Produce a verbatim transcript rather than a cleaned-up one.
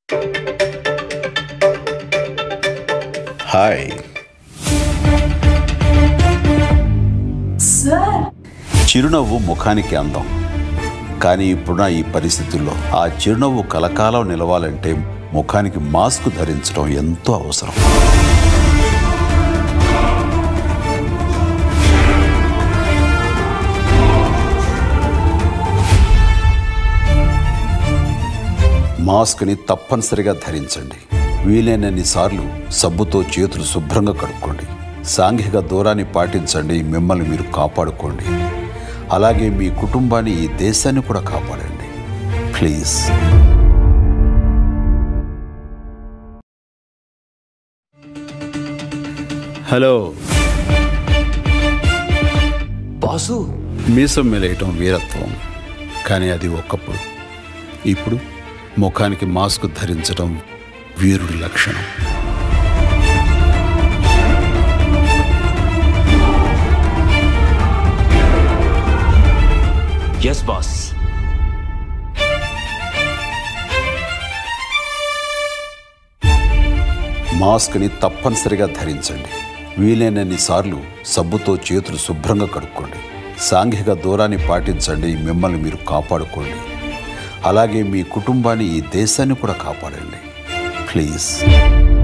Hi sir. చిరునవ్వు ముఖానికి అందం, కానీ ఇప్పుడున్న ఈ పరిస్థితుల్లో ఆ చిరునవ్వు కలకాలం నిలవాలంటే ముఖానికి మాస్క్ ధరించడం ఎంతో అవసరం. మాస్క్ని తప్పనిసరిగా ధరించండి. వీలైనన్ని సార్లు సబ్బుతో చేతులు శుభ్రంగా కడుక్కోండి. సాంఘిక దూరాన్ని పాటించండి. మిమ్మల్ని మీరు కాపాడుకోండి. అలాగే మీ కుటుంబాన్ని, ఈ దేశాన్ని కూడా కాపాడండి ప్లీజ్. హలో బాసు, మీసం మెలేయటం వీరత్వం, కానీ అది ఒకప్పుడు. ఇప్పుడు ముఖానికి మాస్క్ ధరించడం వీరుడి లక్షణం. Yes boss. మాస్క్ని తప్పనిసరిగా ధరించండి. వీలైనన్ని సార్లు సబ్బుతో చేతులు శుభ్రంగా కడుక్కోండి. సాంఘిక దూరాన్ని పాటించండి. మిమ్మల్ని మీరు కాపాడుకోండి. అలాగే మీ కుటుంబాన్ని, ఈ దేశాన్ని కూడా కాపాడండి ప్లీజ్.